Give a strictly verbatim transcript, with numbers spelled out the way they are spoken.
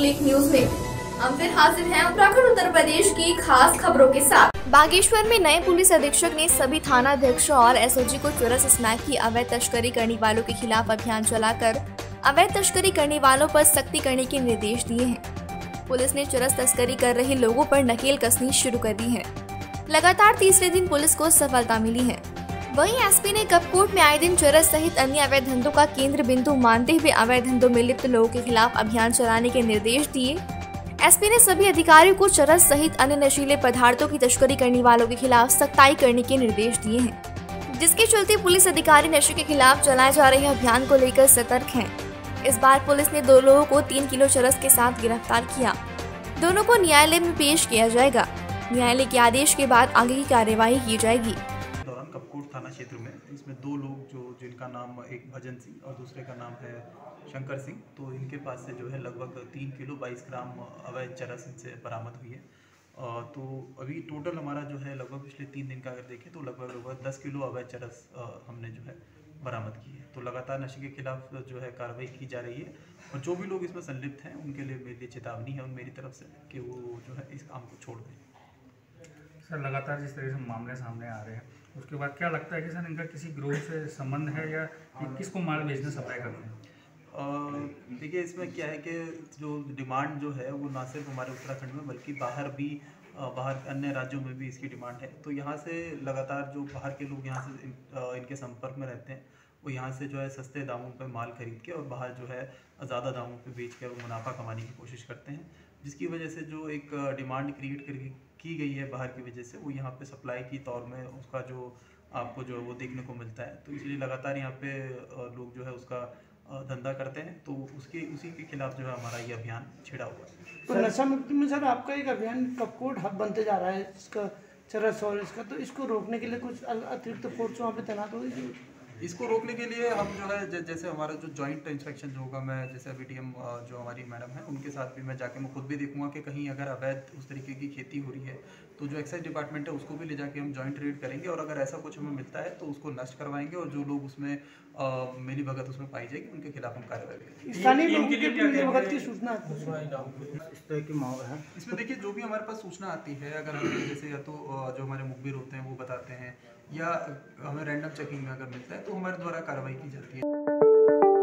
Click news में हम फिर हाजिर हैं उत्तराखंड उत्तर प्रदेश की खास खबरों के साथ। बागेश्वर में नए पुलिस अधीक्षक ने सभी थाना अध्यक्षों और एसओजी को चरस स्नैक की अवैध तस्करी करने वालों के खिलाफ अभियान चलाकर अवैध तस्करी करने वालों पर सख्ती करने के निर्देश दिए हैं। पुलिस ने चरस तस्करी कर रहे लोगों पर नकेल कसनी शुरू कर दी है। लगातार तीसरे दिन पुलिस को सफलता मिली है। वहीं एसपी ने कपकोट में आए दिन चरस सहित अन्य अवैध धंधों का केंद्र बिंदु मानते हुए अवैध धंधों में लिप्त लोगों के खिलाफ अभियान चलाने के निर्देश दिए। एसपी ने सभी अधिकारियों को चरस सहित अन्य नशीले पदार्थों की तस्करी करने वालों के खिलाफ सख्ताई करने के निर्देश दिए हैं, जिसके चलते पुलिस अधिकारी नशे के खिलाफ चलाए जा रहे अभियान को लेकर सतर्क हैं। इस बार पुलिस ने दो लोगों को तीन किलो चरस के साथ गिरफ्तार किया। दोनों को न्यायालय में पेश किया जाएगा। न्यायालय के आदेश के बाद आगे की कार्यवाही की जाएगी। दौरान कपकोट थाना क्षेत्र में इसमें दो लोग जो जिनका नाम एक भजन सिंह और दूसरे का नाम है शंकर सिंह, तो इनके पास से जो है लगभग तीन किलो बाईस ग्राम अवैध चरस इनसे बरामद हुई है। तो अभी टोटल हमारा जो है लगभग पिछले तीन दिन का अगर देखें तो लगभग लगभग दस किलो अवैध चरस हमने जो है बरामद की है। तो लगातार नशे के खिलाफ जो है कार्रवाई की जा रही है और जो भी लोग इसमें संलिप्त हैं उनके लिए मेरे लिए चेतावनी है मेरी तरफ से कि वो जो है इस काम को छोड़ दें। सर, लगातार जिस तरह से मामले सामने आ रहे हैं उसके बाद क्या लगता है कि सर इनका किसी ग्रोह से संबंध है या किसको माल बेचना सप्लाई करते हैं? देखिए, इसमें क्या है कि जो डिमांड जो है वो ना सिर्फ हमारे उत्तराखंड में बल्कि बाहर भी बाहर अन्य राज्यों में भी इसकी डिमांड है। तो यहाँ से लगातार जो बाहर के लोग यहाँ से इन, इनके संपर्क में रहते हैं वो यहाँ से जो है सस्ते दामों पर माल खरीद के और बाहर जो है ज़्यादा दामों पे बेच कर वो मुनाफा कमाने की कोशिश करते हैं, जिसकी वजह से जो एक डिमांड क्रिएट कर की गई है बाहर की वजह से वो यहाँ पे सप्लाई की तौर में उसका जो आपको जो वो देखने को मिलता है। तो इसलिए लगातार यहाँ पे लोग जो है उसका धंधा करते हैं, तो उसके उसी के खिलाफ जो है हमारा ये अभियान छिड़ा हुआ है। तो नशा मुक्ति में सर आपका एक अभियान कपकोट हब बनते जा रहा है इसका चरस और इसका, तो इसको रोकने के लिए कुछ अतिरिक्त फोर्स वहाँ पे तैनात होगी? इसको रोकने के लिए हम जो है जैसे हमारा जो जॉइंट इंस्पेक्शन जो होगा, मैं जैसे अभी डीएम जो हमारी मैडम है उनके साथ भी मैं जाके मैं खुद भी देखूंगा कि कहीं अगर अवैध उस तरीके की खेती हो रही है तो जो एक्साइज डिपार्टमेंट है उसको भी ले जाके हम जॉइंट रेड करेंगे और अगर ऐसा कुछ हमें मिलता है तो उसको नष्ट करवाएंगे और जो लोग उसमें मिली भगत उसमें पाई जाएगी उनके खिलाफ हम कार्रवाई करेंगे। स्थानीय लोगों की मिली भगत की सूचना इस तरह की मांग है। इसमें देखिए जो भी हमारे पास सूचना आती है, अगर हमें जैसे या तो जो हमारे मुखबिर होते हैं वो बताते हैं या हमें रैंडम चेकिंग में अगर मिलता है तो हमारे द्वारा कार्रवाई की जाती है।